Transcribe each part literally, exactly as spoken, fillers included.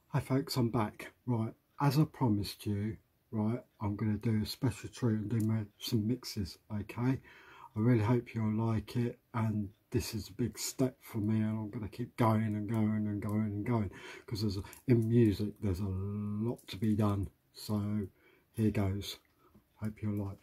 Hi folks, I'm back. Right, as I promised you, right, I'm going to do a special treat and do my, some mixes, okay? I really hope you'll like it, and this is a big step for me, and I'm going to keep going and going and going and going, because there's a, in music there's a lot to be done. So here goes. Hope you'll like.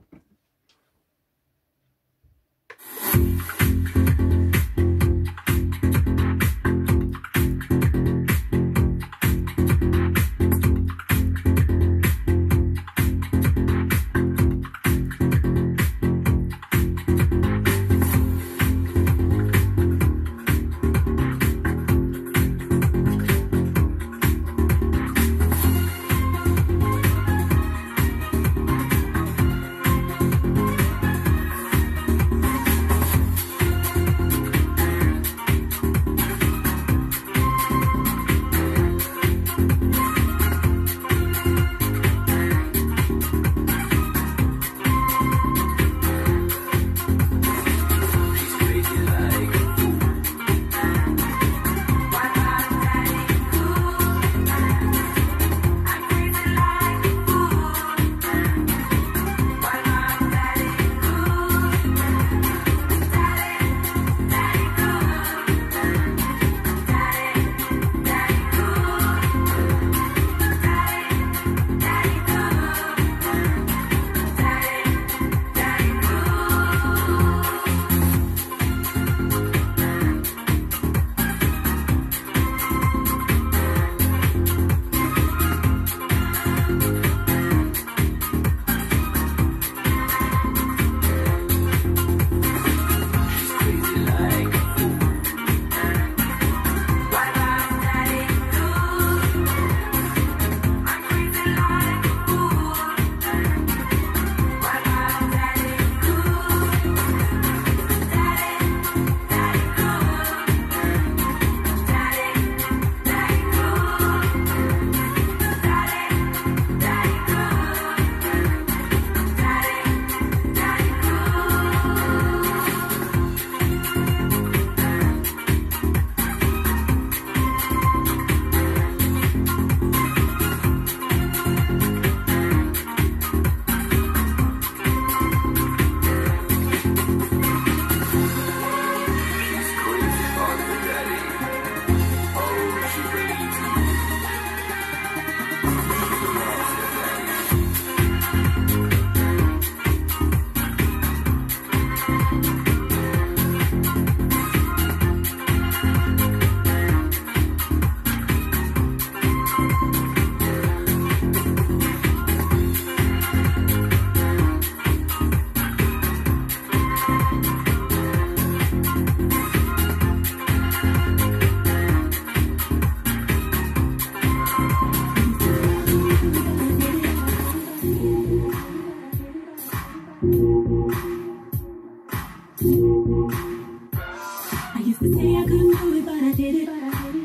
I used to say I couldn't do it, but I did it.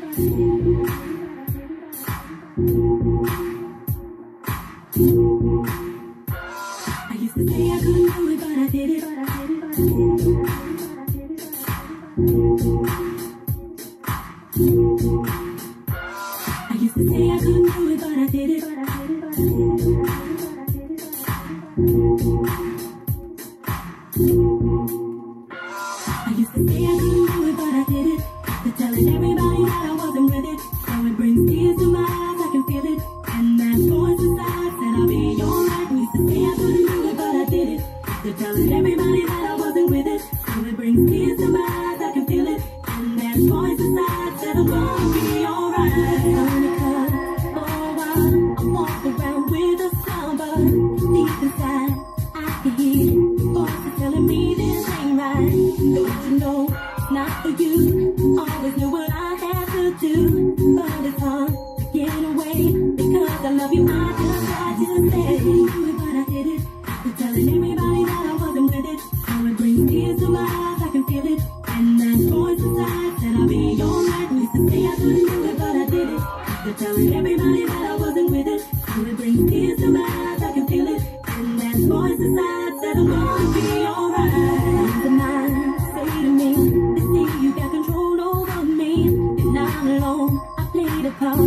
I used to say I couldn't do it, but I did it. I used to say I couldn't do it, but I did it. I used to say I couldn't do it, but I did it. To telling everybody that I wasn't with it. So it brings tears to my eyes, I can feel it. And that voice inside said I'll be alright. I used to say I couldn't do it, but I did it. To telling everybody that I wasn't with it. So it brings tears to my eyes, I can feel it. And that voice inside said I'm gonna be alright. Because for a while I walk around with a sound, but deep inside I can hear voices telling me this ain't right. Don't you know, not for you. Always knew what I had to do, but it's hard to get away. Because I love you, I just tried to stay. But I did it, to telling everybody that I wasn't with it. So it brings tears to my eyes, I can feel it. And that voice inside said I'll be alright. Used to say I couldn't do it, but I did it. To telling everybody that I wasn't with it. So it brings tears to my eyes, I can feel it. And that voice inside said I'm gonna be alright. The mind say to me, they say you got control over me. And I'm alone, I played a part.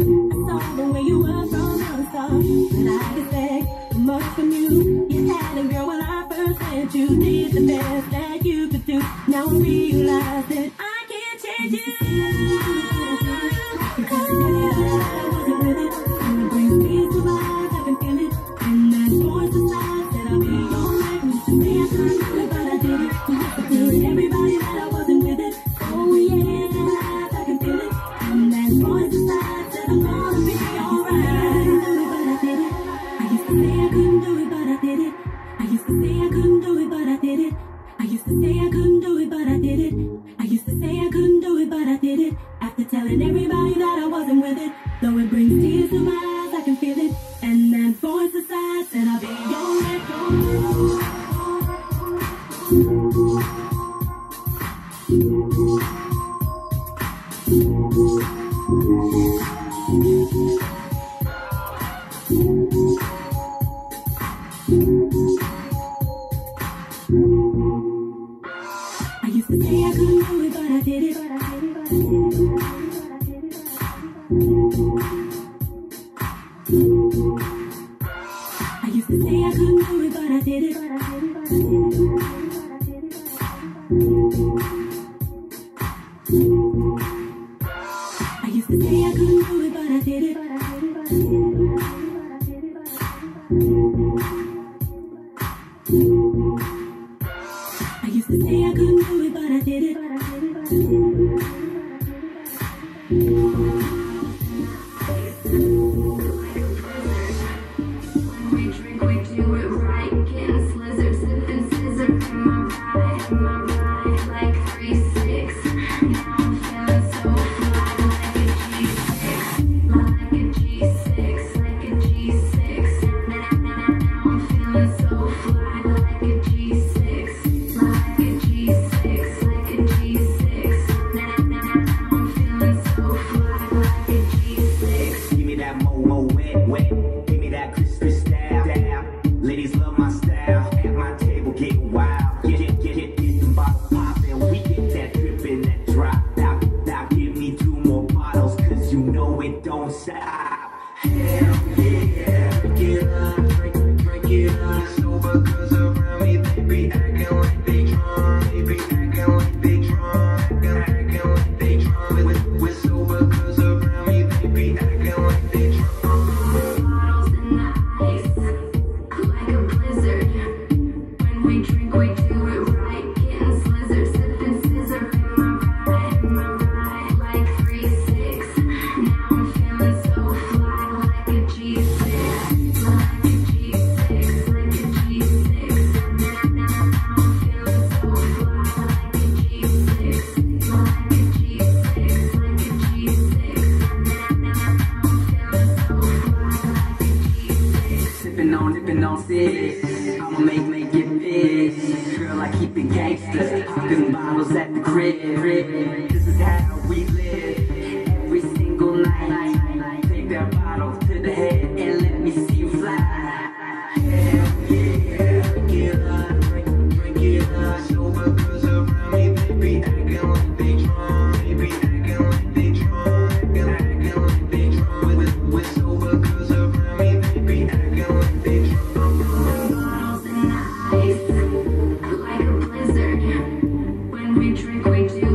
saw the way you were from the start. But I expect much from you. You had a girl when I first met you. Did the best that you could do. Now I realize that I can't change you. Because I wasn't with it. And it brings tears to my eyes, I can feel it. And that voice inside said I'll be alright. Used to say I couldn't do it, but I did it. Used to tell everybody that I wasn't with it. Oh yeah, I can feel it. And that voice inside said I'm gonna be alright. I used to say I couldn't do it, but I did it. I used to say I couldn't do it, but I did it. I used to say I couldn't do it, but I did it. I used to say I couldn't do it, but I did it. After telling everybody that I wasn't with it. Though it brings tears to my eyes, I can feel it. And that voice inside said I'll be alright. I used to say I couldn't do it, but I did it. I used to say I couldn't do it, but I did it. I used to say I couldn't do it, but I did it. I used to say I couldn't do it, but I did it. When we drink, we do it right. Getting slizzard, sipping scissor in my ride, in my ride, like three six. Now I'm feeling so fly, like a G six, like a G six, like a G six. Now, now, now I'm feeling so fly, like a G six, like a G six, like a G six. Now, now, now I'm feeling so fly, like a G six. Give me that mo mo wet wet. Give me that crispy style. Style. Ladies love my style. At my table get wild. Get get get get get them bottles poppin'. We get that drippin', that drop. Now now give me two more bottles, 'cause you know it don't stop. Hell yeah, get up, drink drink it up. Sober 'cause around me they be acting like they drunk. They be acting like they drunk. Acting acting like they drunk. We're, we're sober 'cause around me they be acting like they drunk. Bottles in the ice, like a blizzard. When we drink, we do it right. Getting slizzard, sipping scissor in my ride, in my ride, like three six. Now I'm feeling so fly, like a G six, like a G six, like a G six. Now, now, now I'm feeling so fly, like a G six, like a G six, like a G six. Now, now, now I'm feeling so fly, like a G six. Sippin' on, dippin' on six. I'ma make, make it big. Girl, I keep it gangsta. Poppin' bottles at the crib. This is how we live. Every single night. Take that bottle to the head and let me see you fly. Hell yeah, get up, drink, drink it up. Sober 'cause around me they be acting like they drunk. They be acting like they drunk. Acting, acting like they drunk. We're, we're sober 'cause around me they be acting like they drunk. Bottles in the ice, like a blizzard. When we drink, we do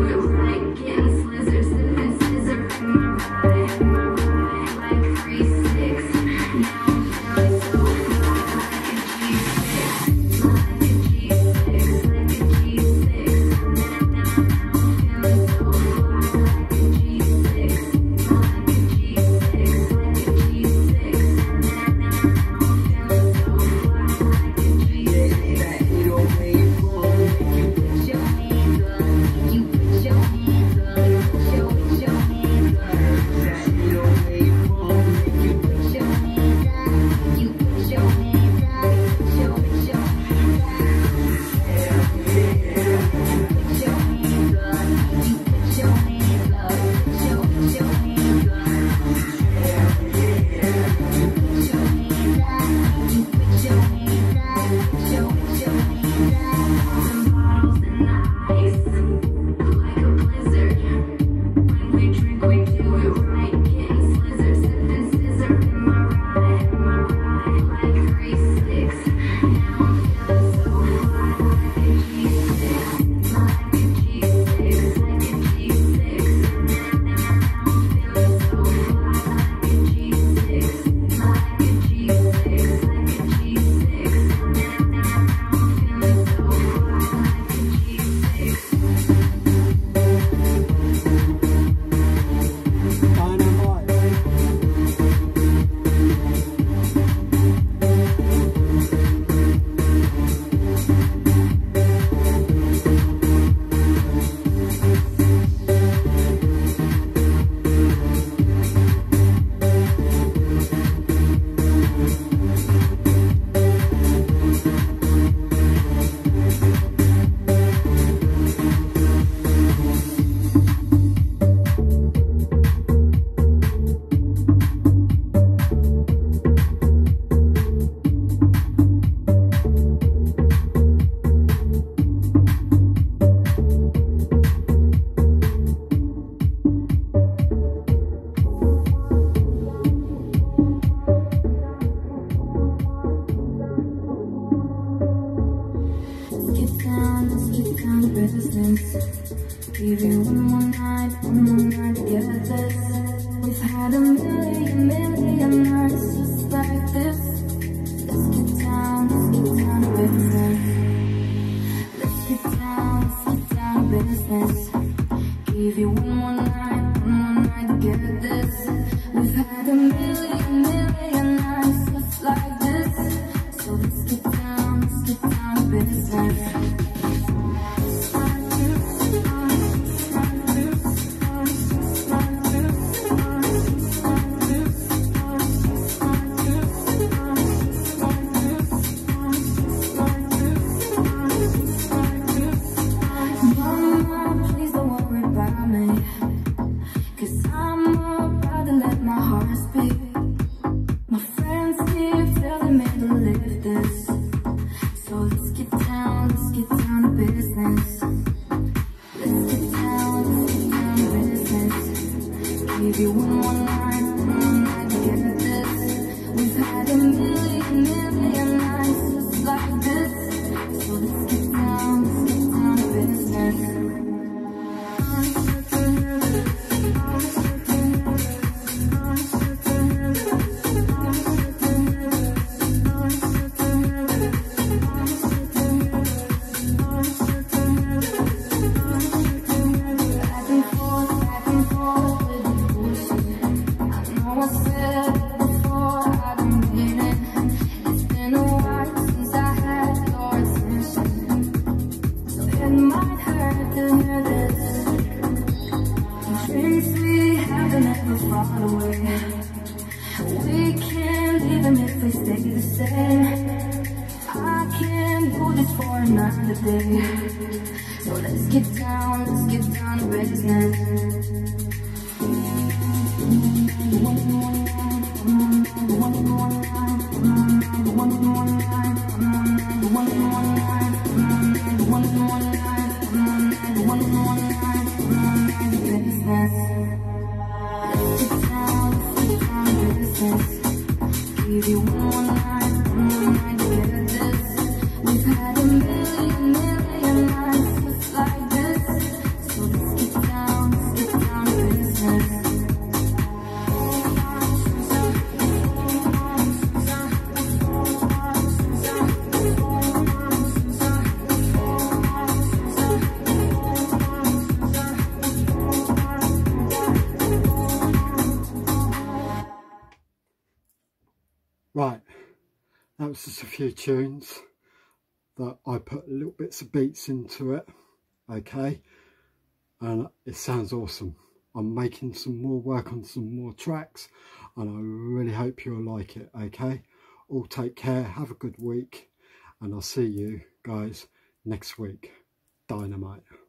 get this. We've had a million, million nights just like this. So let's get down, let's get down to business. Give you one more night, one more night to get this. We've had a million, million nights just like this. So let's get down, let's get down to business. We can't even if we stay the same. I can't do this for another day. So let's get down, let's get down to business. One more night, one more night, one more night, one more night, one more night, one more night, business. Give you one more night, one more night to get this. We've had a million, million nights just like this. So let's get down, let's get down to business. Right, that was just a few tunes that I put little bits of beats into it, okay, and it sounds awesome. I'm making some more work on some more tracks, and I really hope you'll like it, okay. All take care, have a good week, and I'll see you guys next week. Dynamite.